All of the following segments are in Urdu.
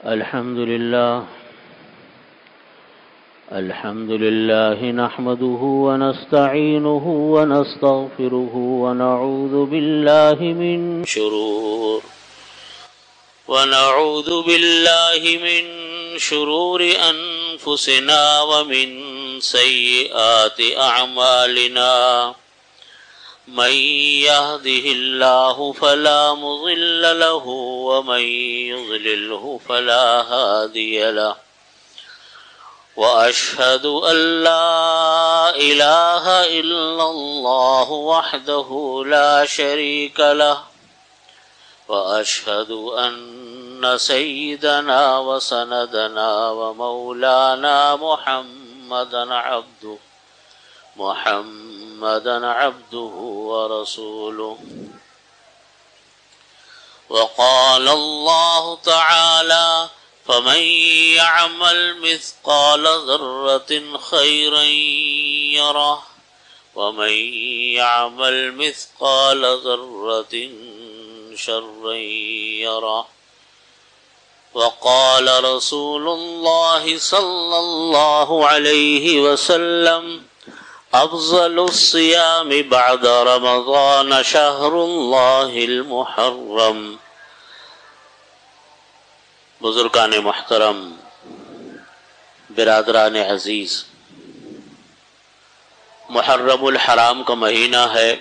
الحمد لله نحمده ونستعينه ونستغفره ونعوذ بالله من شرور أنفسنا ومن سيئات أعمالنا من يهده الله فلا مضل له ومن يضلله فلا هادي له وأشهد أن لا إله إلا الله وحده لا شريك له وأشهد أن سيدنا وسندنا ومولانا محمدا عبده ورسوله. وقال الله تعالى: فمن يعمل مثقال ذرة خيرا يره ومن يعمل مثقال ذرة شرا يره. وقال رسول الله صلى الله عليه وسلم: أفضل الصيام بعد رمضان شهر الله المحرم. بزرگان محترم، برادران عزیز، محرم الحرام کا مہینہ ہے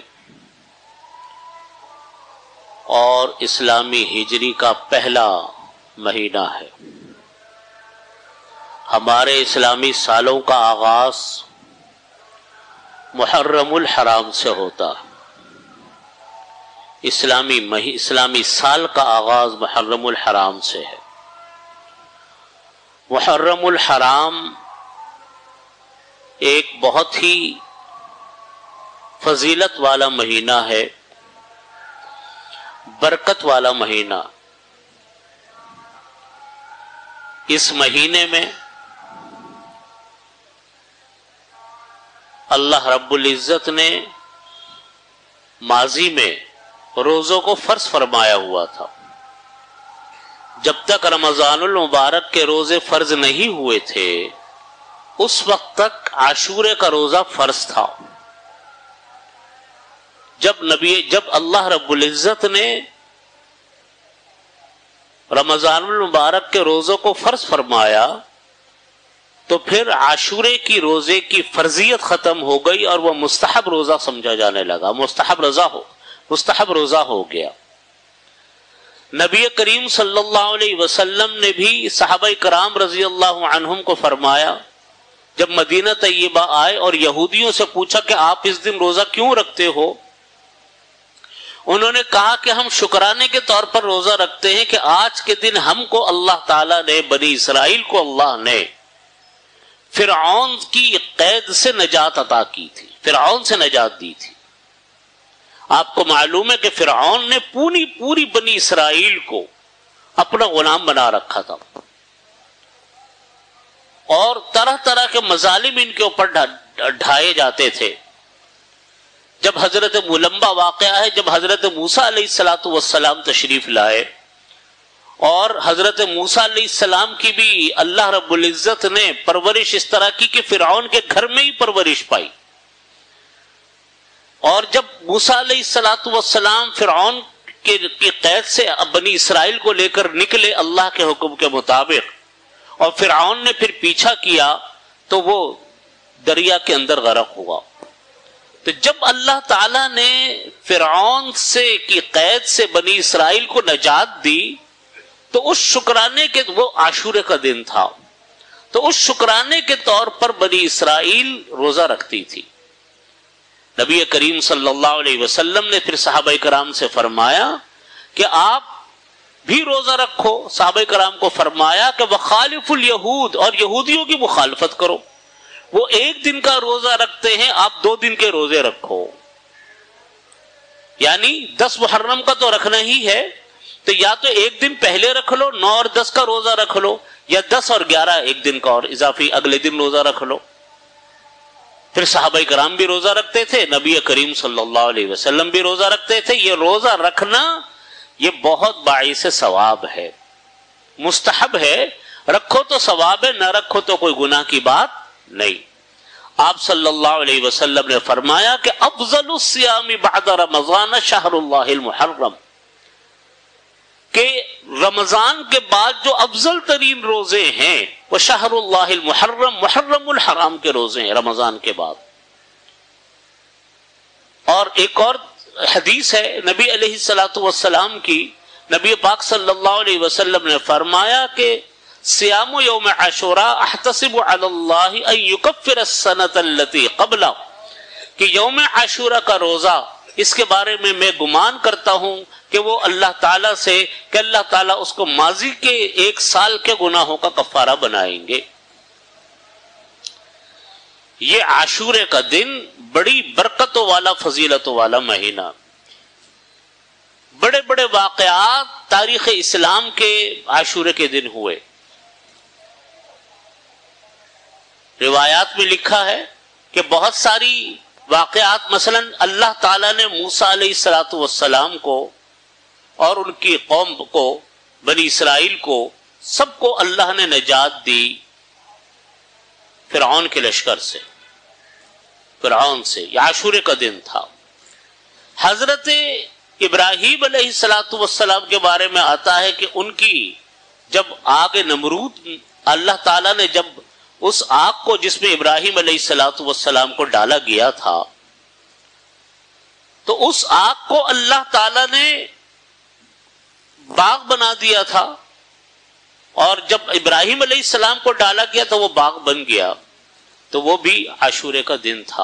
اور اسلامی ہجری کا پہلا مہینہ ہے. ہمارے اسلامی سالوں کا آغاز محرم الحرام سے ہوتا ہے. اسلامی سال کا آغاز محرم الحرام سے ہے. محرم الحرام ایک بہت ہی فضیلت والا مہینہ ہے، برکت والا مہینہ. اس مہینے میں اللہ رب العزت نے ماضی میں روزوں کو فرض فرمایا ہوا تھا. جب تک رمضان المبارک کے روزے فرض نہیں ہوئے تھے اس وقت تک عاشورے کا روزہ فرض تھا. جب اللہ رب العزت نے رمضان المبارک کے روزوں کو فرض فرمایا تو پھر عاشورے کی روزے کی فرضیت ختم ہو گئی اور وہ مستحب روزہ سمجھا جانے لگا. مستحب روزہ ہو گیا. نبی کریم صلی اللہ علیہ وسلم نے بھی صحابہ کرام رضی اللہ عنہم کو فرمایا، جب مدینہ طیبہ آئے اور یہودیوں سے پوچھا کہ آپ اس دن روزہ کیوں رکھتے ہو؟ انہوں نے کہا کہ ہم شکرانے کے طور پر روزہ رکھتے ہیں کہ آج کے دن ہم کو اللہ تعالیٰ نے، بنی اسرائیل کو اللہ نے فرعون کی قید سے نجات عطا کی تھی، فرعون سے نجات دی تھی. آپ کو معلوم ہے کہ فرعون نے پوری بنی اسرائیل کو اپنا غلام بنا رکھا تھا اور طرح طرح کے مظالم ان کے اوپر ڈھائے جاتے تھے. جب حضرت لمبا واقعہ ہے، جب حضرت موسیٰ علیہ السلام تشریف لائے اور حضرت موسیٰ علیہ السلام کی بھی اللہ رب العزت نے پرورش اس طرح کی کہ فرعون کے گھر میں ہی پرورش پائی. اور جب موسیٰ علیہ السلام فرعون کی قید سے بنی اسرائیل کو لے کر نکلے اللہ کے حکم کے مطابق اور فرعون نے پھر پیچھا کیا تو وہ دریا کے اندر غرق ہوا. تو جب اللہ تعالیٰ نے فرعون کی قید سے بنی اسرائیل کو نجات دی تو اس شکرانے کے، وہ عاشورے کا دن تھا، تو اس شکرانے کے طور پر بنی اسرائیل روزہ رکھتی تھی. نبی کریم صلی اللہ علیہ وسلم نے پھر صحابہ کرام سے فرمایا کہ آپ بھی روزہ رکھو. صحابہ کرام کو فرمایا کہ وخالف الیہود، اور یہودیوں کی مخالفت کرو. وہ ایک دن کا روزہ رکھتے ہیں، آپ 2 دن کے روزے رکھو. یعنی 10 محرم کا تو رکھنا ہی ہے، تو یا تو ایک دن پہلے رکھ لو، 9 اور 10 کا روزہ رکھ لو، یا 10 اور 11 ایک دن کا اور اضافی اگلے دن روزہ رکھ لو. پھر صحابہ کرام بھی روزہ رکھتے تھے، نبی کریم صلی اللہ علیہ وسلم بھی روزہ رکھتے تھے. یہ روزہ رکھنا یہ بہت باعث ثواب ہے. مستحب ہے، رکھو تو ثواب ہے، نہ رکھو تو کوئی گناہ کی بات نہیں۔ آپ صلی اللہ علیہ وسلم نے فرمایا کہ افضل الصیام بعد رمضان شہر اللہ المحرم، کہ رمضان کے بعد جو افضل ترین روزے ہیں وہ شہر اللہ المحرم، محرم الحرام کے روزے ہیں رمضان کے بعد۔ اور ایک اور حدیث ہے نبی علیہ الصلوۃ والسلام کی، نبی پاک صلی اللہ علیہ وسلم نے فرمایا کہ صیام یوم عاشوراء احتسب علی اللہ ان یکفر السنۃ التي قبلہ، کہ یوم عاشوراء کا روزہ اس کے بارے میں میں گمان کرتا ہوں کہ وہ اللہ تعالیٰ سے کہ اللہ تعالیٰ اس کو ماضی کے 1 سال کے گناہوں کا کفارہ بنائیں گے۔ یہ عاشورے کا دن بڑی برکتوں والا، فضیلتوں والا مہینہ، بڑے بڑے واقعات تاریخ اسلام کے عاشورے کے دن ہوئے۔ روایات میں لکھا ہے کہ بہت ساری واقعات، مثلا اللہ تعالیٰ نے موسیٰ علیہ الصلوۃ والسلام کو اور ان کی قوم کو، بنی اسرائیل کو، سب کو اللہ نے نجات دی فرعون کے لشکر سے، فرعون سے۔ یہ عاشورے کا دن تھا۔ حضرت ابراہیم علیہ الصلوۃ والسلام کے بارے میں آتا ہے کہ ان کی جب آگ نمرود، اللہ تعالیٰ نے جب اس آگ کو جس میں ابراہیم علیہ الصلوۃ والسلام کو ڈالا گیا تھا، تو اس آگ کو اللہ تعالیٰ نے باغ بنا دیا تھا، اور جب ابراہیم علیہ السلام کو ڈالا گیا تو وہ باغ بن گیا، تو وہ بھی عاشورے کا دن تھا۔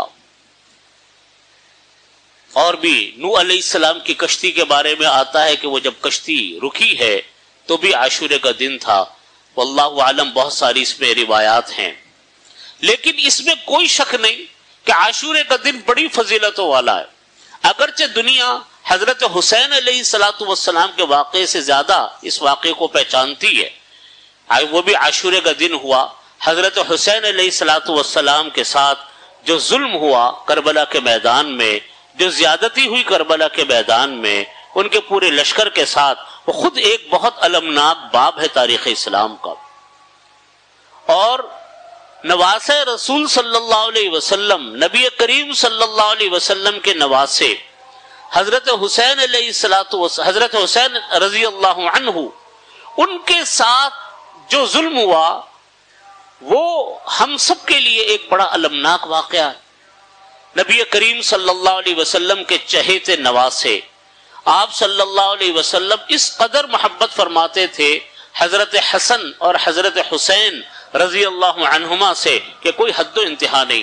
اور بھی نوح علیہ السلام کی کشتی کے بارے میں آتا ہے کہ وہ جب کشتی رکی ہے تو بھی عاشورے کا دن تھا۔ واللہ عالم، بہت ساری اس میں روایات ہیں، لیکن اس میں کوئی شک نہیں کہ عاشورے کا دن بڑی فضیلتوں والا ہے۔ اگرچہ دنیا حضرت حسین علیہ الصلوۃ والسلام کے واقعے سے زیادہ اس واقعے کو پہچانتی ہے، وہ بھی عاشورے کا دن ہوا۔ حضرت حسین علیہ الصلوۃ والسلام کے ساتھ جو ظلم ہوا کربلا کے میدان میں، جو زیادتی ہوئی کربلا کے میدان میں ان کے پورے لشکر کے ساتھ، وہ خود ایک بہت المناک باب ہے تاریخ اسلام کا۔ اور نواسے رسول صلی اللہ علیہ وسلم، نبی کریم صلی اللہ علیہ وسلم کے نواسے حضرت حسین علیہ الصلوۃ والسلام، حضرت حسین رضی اللہ عنہ، ان کے ساتھ جو ظلم ہوا وہ ہم سب کے لیے ایک بڑا المناک واقعہ ہے۔ نبی کریم صلی اللہ علیہ وسلم کے چہیتے نواسے، آپ صلی اللہ علیہ وسلم اس قدر محبت فرماتے تھے حضرت حسن اور حضرت حسین رضی اللہ عنہما سے کہ کوئی حد و انتہا نہیں۔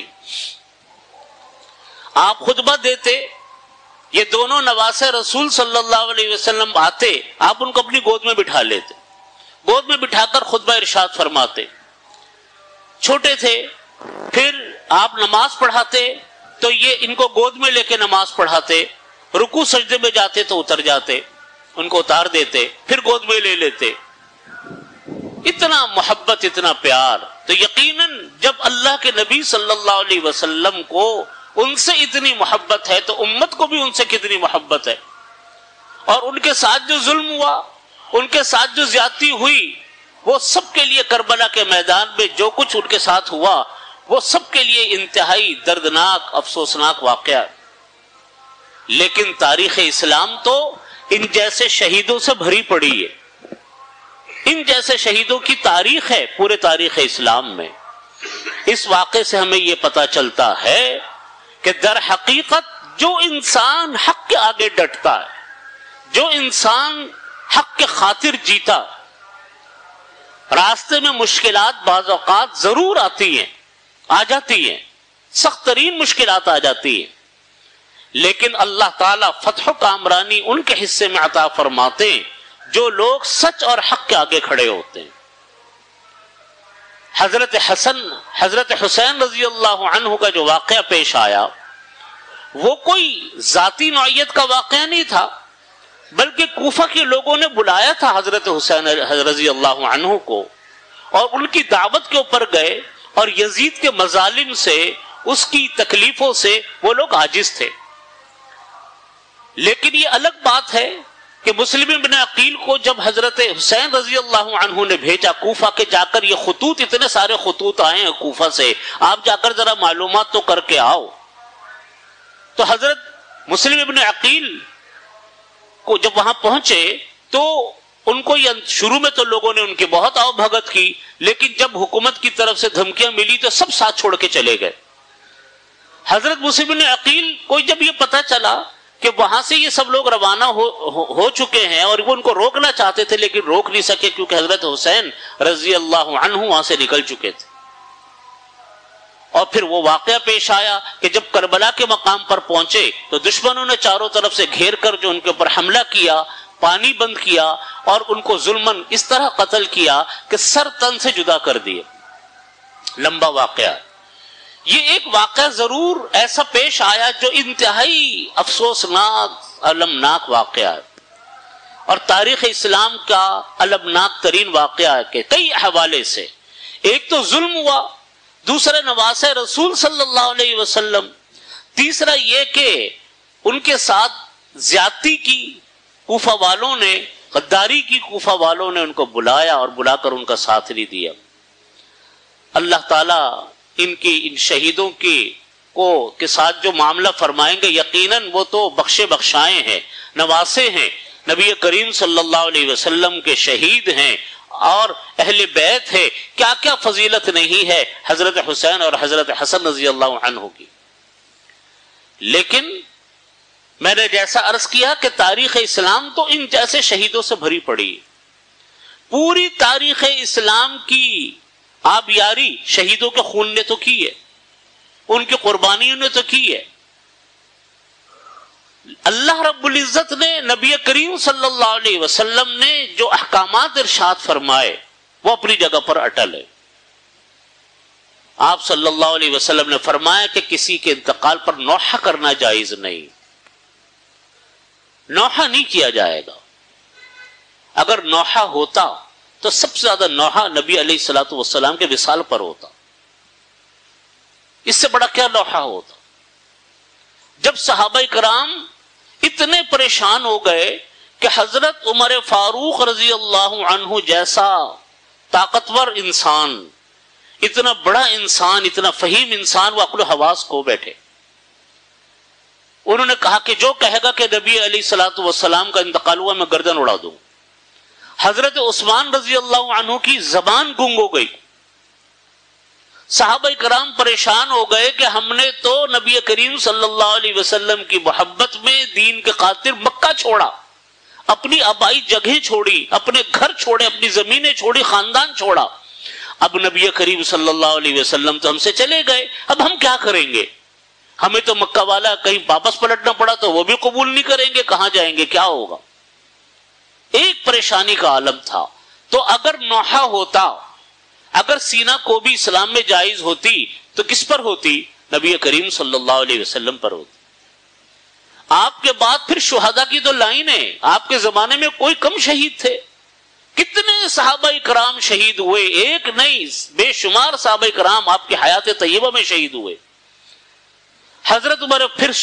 آپ خطبہ دیتے، یہ دونوں نواسے رسول صلی اللہ علیہ وسلم آتے، آپ ان کو اپنی گود میں بٹھا لیتے، گود میں بٹھا کر خطبہ ارشاد فرماتے۔ چھوٹے تھے، پھر آپ نماز پڑھاتے تو یہ ان کو گود میں لے کے نماز پڑھاتے، رکوع سجدے میں جاتے تو اتر جاتے، ان کو اتار دیتے، پھر گود میں لے لیتے۔ اتنا محبت، اتنا پیار۔ تو یقیناً جب اللہ کے نبی صلی اللہ علیہ وسلم کو ان سے اتنی محبت ہے تو امت کو بھی ان سے کتنی محبت ہے۔ اور ان کے ساتھ جو ظلم ہوا، ان کے ساتھ جو زیادتی ہوئی، وہ سب کے لیے کربلا کے میدان میں جو کچھ ان کے ساتھ ہوا، وہ سب کے لیے انتہائی دردناک، افسوسناک واقعہ۔ لیکن تاریخ اسلام تو ان جیسے شہیدوں سے بھری پڑی ہے، ان جیسے شہیدوں کی تاریخ ہے پورے تاریخ اسلام میں۔ اس واقعے سے ہمیں یہ پتہ چلتا ہے کہ در حقیقت جو انسان حق کے آگے ڈٹتا ہے، جو انسان حق کے خاطر جیتا، راستے میں مشکلات بعض اوقات ضرور آتی ہیں، آ جاتی ہیں، سخت ترین مشکلات آ جاتی ہیں، لیکن اللہ تعالیٰ فتح و کامرانی ان کے حصے میں عطا فرماتے ہیں جو لوگ سچ اور حق کے آگے کھڑے ہوتے ہیں۔ حضرت حسین رضی اللہ عنہ کا جو واقعہ پیش آیا، وہ کوئی ذاتی نوعیت کا واقعہ نہیں تھا، بلکہ کوفہ کے لوگوں نے بلایا تھا حضرت حسین رضی اللہ عنہ کو، اور ان کی دعوت کے اوپر گئے، اور یزید کے مظالم سے، اس کی تکلیفوں سے وہ لوگ عاجز تھے۔ لیکن یہ الگ بات ہے کہ مسلم ابن عقیل کو جب حضرت حسین رضی اللہ عنہ نے بھیجا کوفہ کے، جا کر یہ خطوط، اتنے سارے خطوط آئے ہیں کوفہ سے، آپ جا کر ذرا معلومات تو کر کے آؤ. تو حضرت مسلم ابن عقیل کو جب وہاں پہنچے تو ان کو شروع میں تو لوگوں نے ان کی بہت آؤ بھگت کی، لیکن جب حکومت کی طرف سے دھمکیاں ملی تو سب ساتھ چھوڑ کے چلے گئے. حضرت مسلم ابن عقیل کو جب یہ پتا چلا کہ وہاں سے یہ سب لوگ روانہ ہو چکے ہیں اور وہ ان کو روکنا چاہتے تھے لیکن روک نہیں سکے، کیونکہ حضرت حسین رضی اللہ عنہ وہاں سے نکل چکے تھے. اور پھر وہ واقعہ پیش آیا کہ جب کربلا کے مقام پر پہنچے تو دشمنوں نے چاروں طرف سے گھیر کر جو ان کے اوپر حملہ کیا، پانی بند کیا اور ان کو ظلماً اس طرح قتل کیا کہ سر تن سے جدا کر دیے. لمبا واقعہ. یہ ایک واقعہ ضرور ایسا پیش آیا جو انتہائی افسوسناک، المناک واقعہ ہے اور تاریخ اسلام کا المناک ترین واقعہ ہے کہ کئی حوالے سے. ایک تو ظلم ہوا، دوسرا نواسہ رسول صلی اللہ علیہ وسلم، تیسرا یہ کہ ان کے ساتھ زیادتی کی کوفہ والوں نے، غداری کی کوفہ والوں نے ان کو بلایا اور بلا کر ان کا ساتھ نہیں دیا. اللہ تعالیٰ ان شہیدوں کے ساتھ جو معاملہ فرمائیں گے یقیناً وہ تو بخشے بخشائے ہیں، نواسے ہیں، نبی کریم صلی اللہ علیہ وسلم کے شہید ہیں اور اہل بیت ہے. کیا کیا فضیلت نہیں ہے حضرت حسین اور حضرت حسن رضی اللہ عنہ کی. لیکن میں نے جیسا عرض کیا کہ تاریخ اسلام تو ان جیسے شہیدوں سے بھری پڑی. پوری تاریخ اسلام کی آبیاری شہیدوں کے خون نے تو کی ہے، ان کی قربانیوں نے تو کی ہے. اللہ رب العزت نے، نبی کریم صلی اللہ علیہ وسلم نے جو احکامات ارشاد فرمائے وہ اپنی جگہ پر اٹل ہے. آپ صلی اللہ علیہ وسلم نے فرمایا کہ کسی کے انتقال پر نوحہ کرنا جائز نہیں، نوحہ نہیں کیا جائے گا. اگر نوحہ ہوتا تو سب سے زیادہ نوحہ نبی علیہ الصلوۃ والسلام کے وصال پر ہوتا. اس سے بڑا کیا نوحہ ہوتا. جب صحابہ کرام اتنے پریشان ہو گئے کہ حضرت عمر فاروق رضی اللہ عنہ جیسا طاقتور انسان، اتنا بڑا انسان، اتنا فہیم انسان، وہ عقل و حواس کھو بیٹھے. انہوں نے کہا کہ جو کہے گا کہ نبی علیہ الصلوۃ والسلام کا انتقال ہوا میں گردن اڑا دوں. حضرت عثمان رضی اللہ عنہ کی زبان گنگ ہو گئی. صحابہ کرام پریشان ہو گئے کہ ہم نے تو نبی کریم صلی اللہ علیہ وسلم کی محبت میں دین کے خاطر مکہ چھوڑا، اپنی آبائی جگہیں چھوڑی، اپنے گھر چھوڑے، اپنی زمینیں چھوڑی، خاندان چھوڑا. اب نبی کریم صلی اللہ علیہ وسلم تو ہم سے چلے گئے، اب ہم کیا کریں گے؟ ہمیں تو مکہ والا کہیں واپس پلٹنا پڑا تو وہ بھی قبول نہیں کریں گے، کہاں جائیں گے، کیا ہوگا؟ ایک پریشانی کا عالم تھا. تو اگر نوحہ ہوتا، اگر سینہ کو بھی اسلام میں جائز ہوتی تو کس پر ہوتی؟ نبی کریم صلی اللہ علیہ وسلم پر ہوتی. آپ کے بعد پھر شہداء کی تو لائن ہے. آپ کے زمانے میں کوئی کم شہید تھے؟ کتنے صحابہ کرام شہید ہوئے، ایک نہیں بے شمار صحابہ کرام آپ کی حیات طیبہ میں شہید ہوئے. حضرت عمر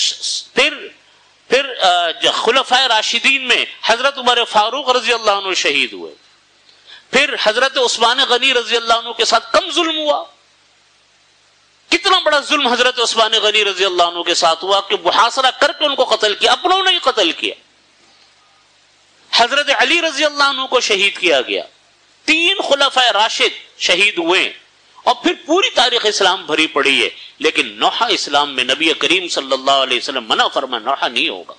پھر خلفائے راشدین میں حضرت عمر فاروق رضی اللہ عنہ شہید ہوئے. پھر حضرت عثمان غنی رضی اللہ عنہ کے ساتھ کم ظلم ہوا. کتنا بڑا ظلم حضرت عثمان غنی رضی اللہ عنہ کے ساتھ ہوا کہ محاصرہ کر کے ان کو قتل کیا، اپنوں نے ہی قتل کیا. حضرت علی رضی اللہ عنہ کو شہید کیا گیا. 3 خلفائے راشد شہید ہوئے اور پھر پوری تاریخ اسلام بھری پڑی ہے. لیکن نوحہ اسلام میں نبی کریم صلی اللہ علیہ وسلم منع فرمایا، نوحہ نہیں ہوگا.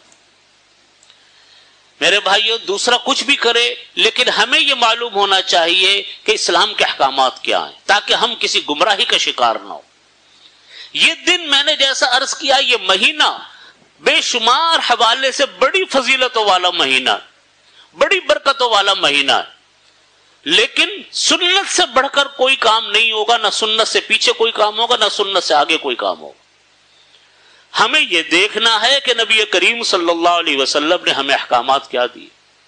میرے بھائیو، دوسرا کچھ بھی کرے لیکن ہمیں یہ معلوم ہونا چاہیے کہ اسلام کے احکامات کیا ہیں تاکہ ہم کسی گمراہی کا شکار نہ ہو. یہ دن میں نے جیسا عرض کیا، یہ مہینہ بے شمار حوالے سے بڑی فضیلتوں والا مہینہ، بڑی برکتوں والا مہینہ ہے. لیکن سنت سے بڑھ کر کوئی کام نہیں ہوگا، نہ سنت سے پیچھے کوئی کام ہوگا، نہ سنت سے آگے کوئی کام ہوگا. ہمیں یہ دیکھنا ہے کہ نبی کریم صلی اللہ علیہ وسلم نے ہمیں احکامات کیا دیے.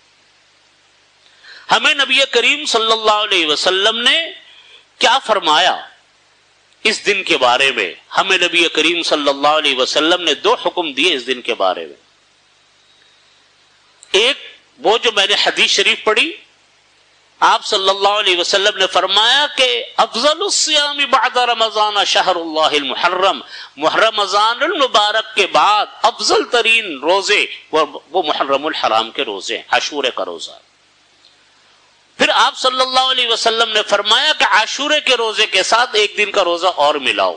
ہمیں نبی کریم صلی اللہ علیہ وسلم نے کیا فرمایا اس دن کے بارے میں. ہمیں نبی کریم صلی اللہ علیہ وسلم نے 2 حکم دیے اس دن کے بارے میں. ایک وہ جو میں نے حدیث شریف پڑھی، آپ صلی اللہ علیہ وسلم نے فرمایا کہ افضل الصیام بعد رمضان شہر اللہ المحرم، رمضان المبارک کے بعد افضل ترین روزے وہ محرم الحرام کے روزے، عاشورے کا روزہ۔ پھر آپ صلی اللہ علیہ وسلم نے فرمایا کہ عاشورے کے روزے کے ساتھ ایک دن کا روزہ اور ملاؤ،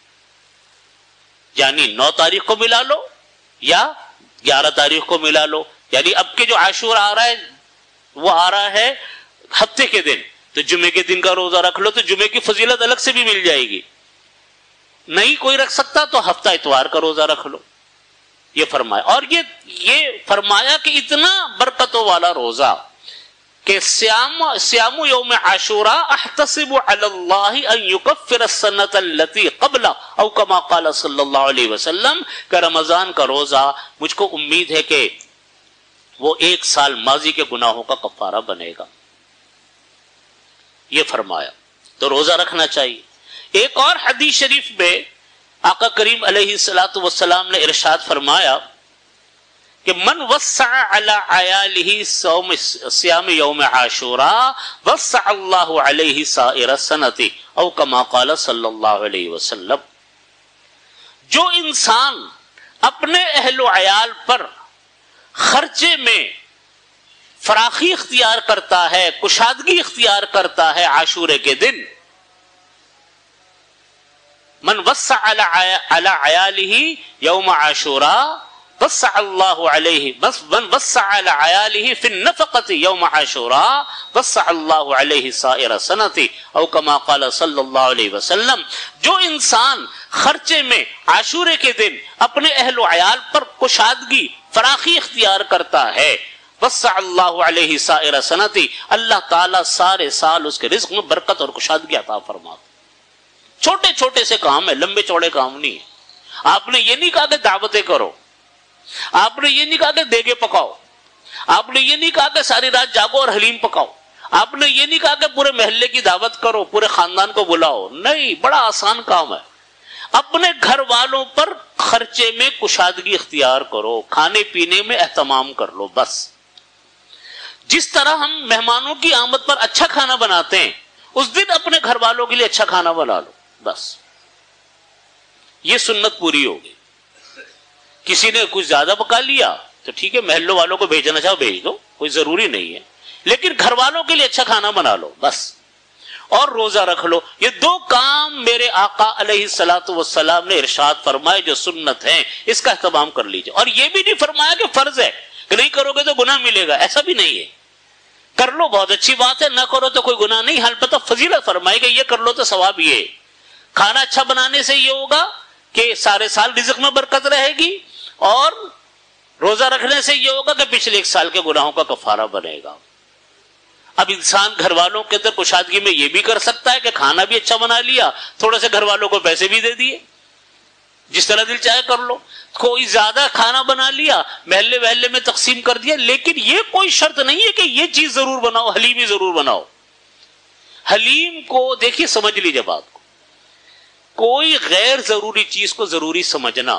یعنی 9 تاریخ کو ملا لو یا 11 تاریخ کو ملا لو، یعنی اب کے جو عاشورہ آ رہا ہے وہ آ رہا ہے ہفتے کے دن، تو جمعے کے دن کا روزہ رکھ لو تو جمعے کی فضیلت الگ سے بھی مل جائے گی، نہیں کوئی رکھ سکتا تو ہفتہ اتوار کا روزہ رکھ لو، یہ فرمایا۔ اور یہ فرمایا کہ اتنا برکتوں والا روزہ کہ سیام یوم عاشوراء احتسب علی اللہ ان یکفر السنۃ التي قبل او کما قال صلی اللہ علیہ وسلم، کہ رمضان کا روزہ مجھ کو امید ہے کہ وہ 1 سال ماضی کے گناہوں کا کفارہ بنے گا، یہ فرمایا۔ تو روزہ رکھنا چاہیے۔ ایک اور حدیث شریف میں آقا کریم علیہ الصلوۃ والسلام نے ارشاد فرمایا کہ من وسع علی عیالہ صیام یوم عاشوراء وسع اللہ علیہ سائر السنۃ او کما قال صلی اللہ علیہ وسلم، جو انسان اپنے اہل و عیال پر خرچے میں فراخی اختیار کرتا ہے، کشادگی اختیار کرتا ہے عاشورے کے دن، من وسع علی عیالہ یوم عاشوراء وسع اللہ علیہ، من وسع علی عیالہ فی النفقۃ یوم عاشوراء وسع اللہ علیہ سائر سنۃ او کما قال صلی اللہ علیہ وسلم، جو انسان خرچے میں عاشورے کے دن اپنے اہل و عیال پر کشادگی فراخی اختیار کرتا ہے، وسع اللہ علیہ سائر سنۃ، اللہ تعالیٰ سارے سال اس کے رزق میں برکت اور کشادگی عطا فرماتا۔ چھوٹے چھوٹے سے کام ہے، لمبے چوڑے کام نہیں ہے۔ آپ نے یہ نہیں کہا کہ دعوتیں کرو، آپ نے یہ نہیں کہا کہ دیگے پکاؤ، آپ نے یہ نہیں کہا کہ ساری رات جاگو اور حلیم پکاؤ، آپ نے یہ نہیں کہا کہ پورے محلے کی دعوت کرو، پورے خاندان کو بلاؤ، نہیں، بڑا آسان کام ہے۔ اپنے گھر والوں پر خرچے میں کشادگی اختیار کرو، کھانے پینے میں اہتمام کر لو، بس۔ جس طرح ہم مہمانوں کی آمد پر اچھا کھانا بناتے ہیں، اس دن اپنے گھر والوں کے لیے اچھا کھانا بنا لو، بس۔ یہ سنت پوری ہوگی۔ کسی نے کچھ زیادہ پکا لیا تو ٹھیک ہے، محلوں والوں کو بھیجنا چاہو بھیج دو، کوئی ضروری نہیں ہے، لیکن گھر والوں کے لیے اچھا کھانا بنا لو، بس۔ اور روزہ رکھ لو۔ یہ 2 کام میرے آقا علیہ الصلوۃ والسلام نے ارشاد فرمائے جو سنت ہیں، اس کا اہتمام کر لیجئے۔ اور یہ بھی نہیں فرمایا کہ فرض ہے کہ نہیں کرو گے تو گناہ ملے گا، ایسا بھی نہیں ہے۔ کر لو بہت اچھی بات ہے، نہ کرو تو کوئی گناہ نہیں، البتہ فضیلت فرمائے کہ یہ کر لو تو ثواب یہ ہے۔ کھانا اچھا بنانے سے یہ ہوگا کہ سارے سال رزق میں برکت رہے گی، اور روزہ رکھنے سے یہ ہوگا کہ پچھلے 1 سال کے گناہوں کا کفارہ بنے گا۔ اب انسان گھر والوں کے اندر کشادگی میں یہ بھی کر سکتا ہے کہ کھانا بھی اچھا بنا لیا، تھوڑے سے گھر والوں کو پیسے بھی دے دیے، جس طرح دل چاہے کر لو۔ کوئی زیادہ کھانا بنا لیا، محلے محلے میں تقسیم کر دیا، لیکن یہ کوئی شرط نہیں ہے کہ یہ چیز ضرور بناؤ، حلیم ہی ضرور بناؤ۔ حلیم کو دیکھیے، سمجھ لیجیے بات کو، کوئی غیر ضروری چیز کو ضروری سمجھنا،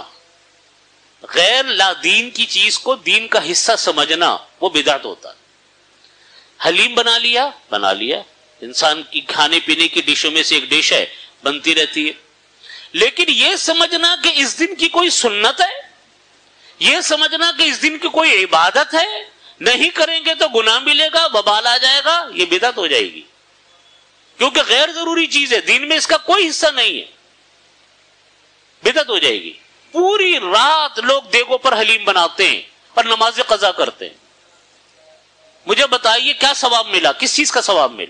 غیر لا دین کی چیز کو دین کا حصہ سمجھنا، وہ بدعت ہوتا ہے۔ حلیم بنا لیا، انسان کی کھانے پینے کی ڈشوں میں سے ایک ڈش ہے، بنتی رہتی ہے، لیکن یہ سمجھنا کہ اس دن کی کوئی سنت ہے، یہ سمجھنا کہ اس دن کی کوئی عبادت ہے، نہیں کریں گے تو گناہ ملے گا، وبال آ جائے گا، یہ بدعت ہو جائے گی، کیونکہ غیر ضروری چیز ہے، دین میں اس کا کوئی حصہ نہیں ہے، بدعت ہو جائے گی۔ پوری رات لوگ دیگوں پر حلیم بناتے ہیں اور نماز قضا کرتے ہیں، مجھے بتائیے کیا ثواب ملا، کس چیز کا ثواب ملا؟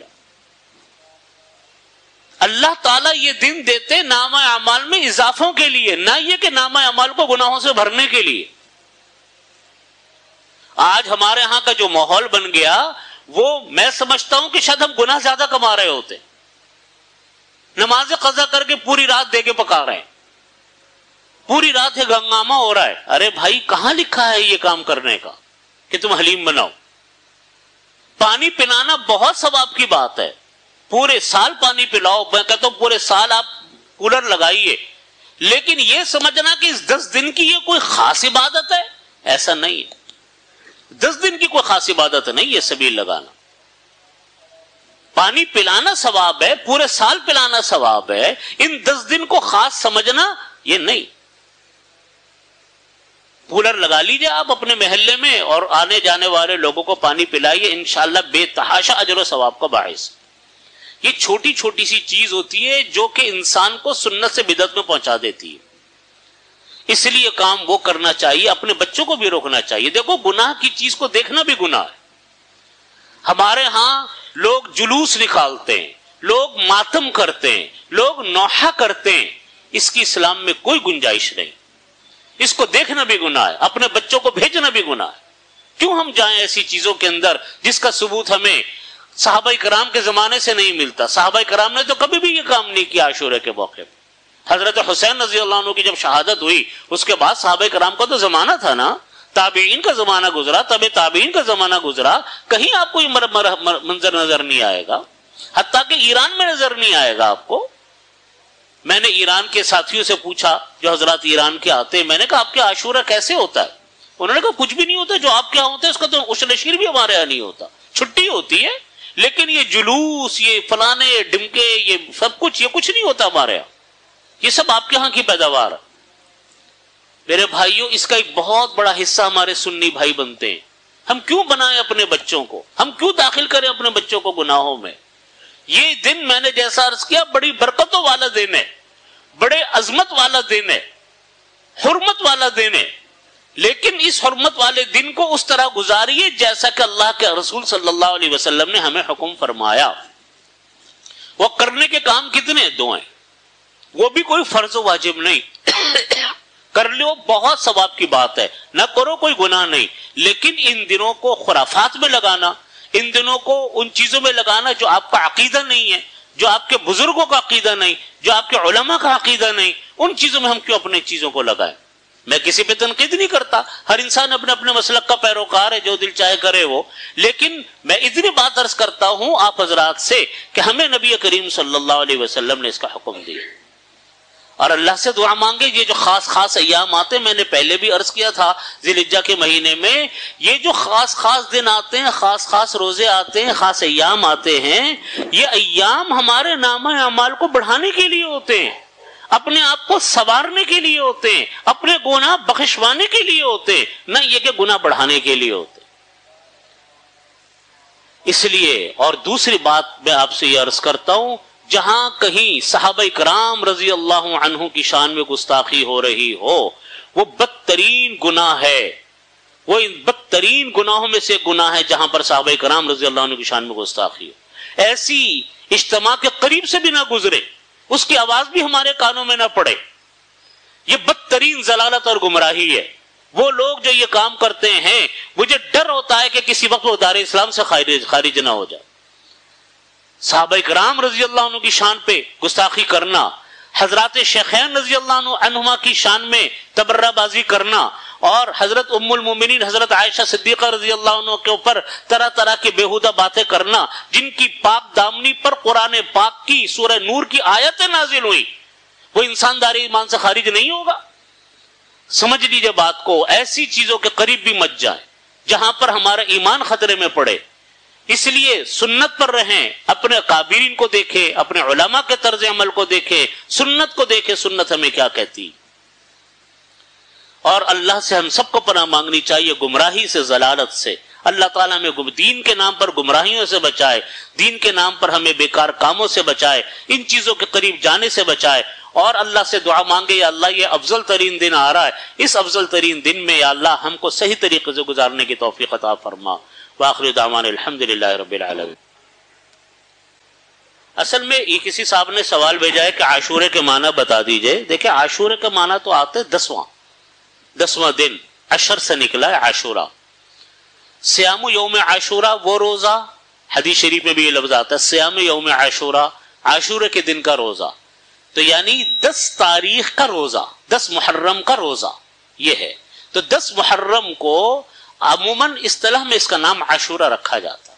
اللہ تعالیٰ یہ دن دیتے نامہ اعمال میں اضافوں کے لیے، نہ یہ کہ نامہ اعمال کو گناہوں سے بھرنے کے لیے۔ آج ہمارے ہاں کا جو ماحول بن گیا، وہ میں سمجھتا ہوں کہ شاید ہم گناہ زیادہ کما رہے ہوتے، نماز قضا کر کے پوری رات دے کے پکا رہے ہیں، پوری رات ایک ہنگامہ ہو رہا ہے۔ ارے بھائی، کہاں لکھا ہے یہ کام کرنے کا کہ تم حلیم بناؤ؟ پانی پلانا بہت ثواب کی بات ہے، پورے سال پانی پلاؤ، میں کہتا ہوں پورے سال آپ کولر لگائیے، لیکن یہ سمجھنا کہ اس 10 دن کی یہ کوئی خاص عبادت ہے، ایسا نہیں ہے۔ 10 دن کی کوئی خاص عبادت نہیں یہ سبیل لگانا. پانی پلانا ثواب ہے, پورے سال پلانا ثواب ہے, ان 10 دن کو خاص سمجھنا یہ نہیں. کولر لگا لیجئے آپ اپنے محلے میں اور آنے جانے والے لوگوں کو پانی پلائیے, انشاءاللہ بے تحاشا اجر و ثواب کا باعث. یہ چھوٹی چھوٹی سی چیز ہوتی ہے جو کہ انسان کو سنت سے بدعت میں پہنچا دیتی ہے. اس لیے کام وہ کرنا چاہیے, اپنے بچوں کو بھی روکنا چاہیے. دیکھو گناہ کی چیز کو دیکھنا بھی گناہ ہے. ہمارے ہاں لوگ جلوس نکالتے ہیں, لوگ ماتم کرتے ہیں, لوگ نوحہ کرتے ہیں, اس کی اسلام میں کوئی گنجائش نہیں. اس کو دیکھنا بھی گناہ ہے, اپنے بچوں کو بھیجنا بھی گناہ ہے. کیوں ہم جائیں ایسی چیزوں کے اندر جس کا ثبوت ہمیں صحابہ کرام کے زمانے سے نہیں ملتا. صحابہ کرام نے تو کبھی بھی یہ کام نہیں کیا. عاشورہ کے موقع پہ حضرت حسین رضی اللہ عنہ کی جب شہادت ہوئی اس کے بعد صحابہ کرام کا تو زمانہ تھا نا, تابعین کا زمانہ گزرا, تبع تابعین کا زمانہ گزرا, کہیں آپ کو یہ منظر نظر نہیں آئے گا, حتیٰ کہ ایران میں نظر نہیں آئے گا آپ کو. میں نے ایران کے ساتھیوں سے پوچھا جو حضرات ایران کے آتے ہیں, میں نے کہا آپ کے عاشورہ کیسے ہوتا ہے؟ انہوں نے کہا کچھ بھی نہیں ہوتا, جو آپ کے یہاں ہوتا ہے اس کا تو عشر نشیر بھی ہمارے یہاں نہیں ہوتا. چھٹی ہوتی ہے لیکن یہ جلوس, یہ فلانے ڈمکے, یہ سب کچھ, یہ کچھ نہیں ہوتا ہمارے یہاں. یہ سب آپ کے ہاں کی پیداوار ہے. میرے بھائیوں, اس کا ایک بہت بڑا حصہ ہمارے سنی بھائی بنتے ہیں. ہم کیوں بنائیں اپنے بچوں کو, ہم کیوں داخل کریں اپنے بچوں کو گناہوں میں؟ یہ دن میں نے جیسا عرض کیا بڑی برکتوں والا دن ہے, بڑے عظمت والا دن ہے, حرمت والا دن ہے. لیکن اس حرمت والے دن کو اس طرح گزاریے جیسا کہ اللہ کے رسول صلی اللہ علیہ وسلم نے ہمیں حکم فرمایا. وہ کرنے کے کام کتنے؟ 2 ہیں, وہ بھی کوئی فرض و واجب نہیں. کر لو بہت ثواب کی بات ہے, نہ کرو کوئی گناہ نہیں. لیکن ان دنوں کو خرافات میں لگانا, ان دنوں کو ان چیزوں میں لگانا جو آپ کا عقیدہ نہیں ہے, جو آپ کے بزرگوں کا عقیدہ نہیں, جو آپ کے علماء کا عقیدہ نہیں, ان چیزوں میں ہم کیوں اپنے چیزوں کو لگائیں؟ میں کسی پہ تنقید نہیں کرتا, ہر انسان اپنے اپنے مسلک کا پیروکار ہے, جو دل چاہے کرے وہ. لیکن میں اتنی بات عرض کرتا ہوں آپ حضرات سے کہ ہمیں نبی کریم صلی اللہ علیہ وسلم نے اس کا حکم دیا, اور اللہ سے دعا مانگے. یہ جو خاص خاص ایام آتے ہیں, میں نے پہلے بھی عرض کیا تھا, ذی الحجہ کے مہینے میں یہ جو خاص خاص دن آتے ہیں, خاص خاص روزے آتے ہیں, خاص ایام آتے ہیں, یہ ایام ہمارے نامہ اعمال کو بڑھانے کے لیے ہوتے ہیں, اپنے آپ کو سنوارنے کے لیے ہوتے ہیں, اپنے گناہ بخشوانے کے لیے ہوتے ہیں, نہ یہ کہ گناہ بڑھانے کے لیے ہوتے ہیں. اس لیے, اور دوسری بات میں آپ سے یہ عرض کرتا ہوں, جہاں کہیں صحابہ کرام رضی اللہ عنہ کی شان میں گستاخی ہو رہی ہو, وہ بدترین گناہ ہے. وہ ان بدترین گناہوں میں سے گناہ ہے جہاں پر صحابہ کرام رضی اللہ عنہ کی شان میں گستاخی ہو. ایسی اجتماع کے قریب سے بھی نہ گزرے, اس کی آواز بھی ہمارے کانوں میں نہ پڑے. یہ بدترین ضلالت اور گمراہی ہے. وہ لوگ جو یہ کام کرتے ہیں, مجھے ڈر ہوتا ہے کہ کسی وقت وہ دار اسلام سے خارج نہ ہو جائے. صحابہ کرام رضی اللہ عنہ کی شان پہ گستاخی کرنا, حضرات شیخین رضی اللہ عنہما کی شان میں تبرہ بازی کرنا, اور حضرت ام المومنین حضرت عائشہ صدیقہ رضی اللہ عنہ کے اوپر طرح طرح کی بیہودہ باتیں کرنا, جن کی پاک دامنی پر قرآن پاک کی سورہ نور کی آیتیں نازل ہوئی, وہ انسان دار ایمان سے خارج نہیں ہوگا. سمجھ لیجئے بات کو. ایسی چیزوں کے قریب بھی مت جائیں جہاں پر ہمارا ایمان خطرے میں پڑے. اس لیے سنت پر رہیں, اپنے اکابرین کو دیکھیں, اپنے علماء کے طرز عمل کو دیکھیں, سنت کو دیکھیں, سنت ہمیں کیا کہتی. اور اللہ سے ہم سب کو پناہ مانگنی چاہیے گمراہی سے, ضلالت سے. اللہ تعالیٰ ہمیں دین کے نام پر گمراہیوں سے بچائے, دین کے نام پر ہمیں بیکار کاموں سے بچائے, ان چیزوں کے قریب جانے سے بچائے. اور اللہ سے دعا مانگے, یا اللہ یہ افضل ترین دن آ رہا ہے, اس افضل ترین دن میں یا اللہ ہم کو صحیح طریقے سے گزارنے کی توفیق عطا فرما. وآخر دعوانا الحمدللہ رب العالمین. اصل میں یہ کسی صاحب نے سوال بھیجا ہے کہ عاشورے کے معنی بتا دیجئے. دیکھیں عاشورے کا معنی تو آتے 10واں دن, عشر سے نکلا ہے عاشورہ. سیام یوم عاشورہ وہ روزہ, حدیث شریف میں بھی یہ لفظ آتا ہے, سیام یوم عاشورہ, عاشورے کے دن کا روزہ. تو یعنی 10 تاریخ کا روزہ, 10 محرم کا روزہ یہ ہے. تو 10 محرم کو عموماً اصطلاح میں اس کا نام عاشورہ رکھا جاتا ہے.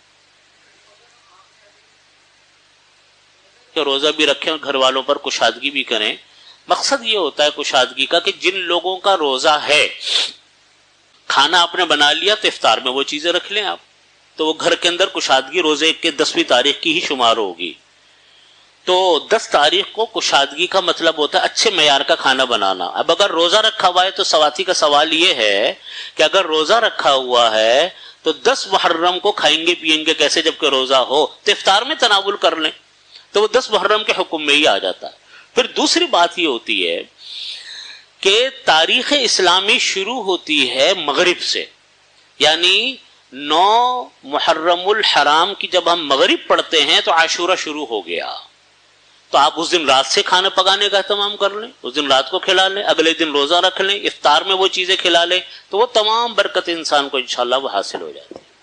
کہ روزہ بھی رکھیں اور گھر والوں پر کشادگی بھی کریں. مقصد یہ ہوتا ہے کشادگی کا کہ جن لوگوں کا روزہ ہے, کھانا آپ نے بنا لیا تو افطار میں وہ چیزیں رکھ لیں آپ، تو وہ گھر کے اندر کشادگی روزے کے 10ویں تاریخ کی ہی شمار ہوگی۔ تو 10 تاریخ کو کشادگی کا مطلب ہوتا ہے اچھے معیار کا کھانا بنانا۔ اب اگر روزہ رکھا ہوا ہے تو سواتی کا سوال یہ ہے کہ اگر روزہ رکھا ہوا ہے تو 10 محرم کو کھائیں گے پیئیں گے کیسے جبکہ روزہ ہو؟ تو افطار میں تناول کر لیں، تو وہ 10 محرم کے حکم میں ہی آ جاتا ہے۔ پھر دوسری بات یہ ہوتی ہے کہ تاریخ اسلامی شروع ہوتی ہے مغرب سے، یعنی 9 محرم الحرام کی جب ہم مغرب پڑھتے ہیں تو عاشورہ شروع ہو گیا، تو آپ اس دن رات سے کھانا پکانے کا اہتمام کر لیں، اس دن رات کو کھلا لیں، اگلے دن روزہ رکھ لیں، افطار میں وہ چیزیں کھلا لیں، تو وہ تمام برکت انسان کو انشاءاللہ وہ حاصل ہو جاتی ہے۔